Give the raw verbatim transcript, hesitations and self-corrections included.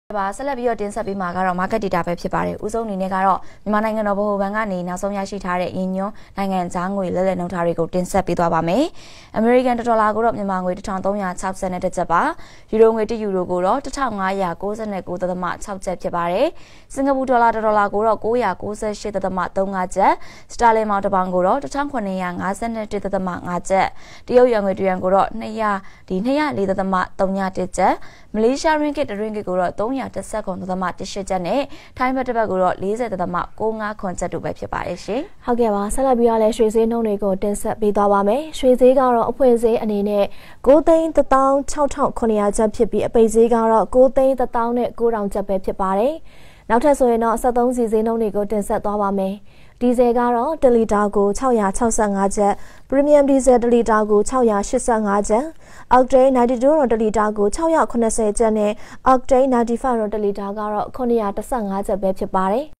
ပါဆက်လက်ပြီးတော့တင်ဆက်ပေးမှာကတော့ market data ပဲဖြစ်ပါတယ်။ဥဆုံးအနေနဲ့ကတော့မြန်မာနိုင်ငံတော်ဗဟိုဘဏ်ကနေနောက်ဆုံးရရှိထားတဲ့ရင်းညွှန်းနိုင်ငံခြားငွေလဲလှယ်နှုန်းထားတွေကိုတင်ဆက်ပေးသွားပါမယ်။ American ဒေါ်လာကိုတော့မြန်မာငွေone thousand three hundred sixtyနဲ့တစ်ကျပ်ပါ။ယူရိုငွေတစ်ယူရိုကိုတော့one thousand five hundred ninety-nine point sixကျပ်ဖြစ်ပါတယ်။စင်ကာပူဒေါ်လာတစ်ဒေါ်လာကိုတော့nine hundred ninety-eight point three fiveကျပ်၊စတာလင်မောင်တစ်ပေါင်ကိုတော့seven hundred fifty-one point fiveကျပ်၊တရုတ်ရွာငွေတစ်ယွမ်ကိုတော့two hundredဒီtwo hundred four point three oneကျပ်၊မလေးရှားရင်းဂစ်တစ်ရင်းဂစ်ကိုတော့three hundred ten point one eightကျပ်နဲ့ထိုင်းဘတ်တစ်ဘတ်ကိုတော့forty point nine fiveကျပ်တို့ပဲဖြစ်ပါတယ်ရှင်။ဟုတ်ကဲ့ပါဆက်လက်ပြီးတော့လည်းရွှေဈေးနှုန်းတွေကိုတင်ဆက်ပေးသွားပါမယ်။ရွှေဈေးကတော့အဖွင့်ဈေးအနေနဲ့nineသိန်းoneသောင်းsixထောင်seven hundredကျပ်ဖြစ်ပြီးအပိတ်ဈေးကတော့nineသိန်းoneသောင်းnineထောင်ကျပ်ပဲဖြစ်ပါတယ်။နောက်ထပ်ဆိုရင်တော့seventy-threeစီဈေးနှုန်းတွေကိုတင်ဆက်သွားပါမယ်။ဒီဇယ်ကတော့oneလီတာကိုsix hundred sixty-fiveကျပ်၊ Premium Diesel oneလီတာကိုsix hundred eighty-fiveကျပ်၊ Octane ninety-two oneလီတာကိုsix hundred ninetyကျပ်နဲ့ Octane ninety-five oneလီတာကတော့seven hundred fifteenကျပ်ပဲဖြစ်ပါတယ်။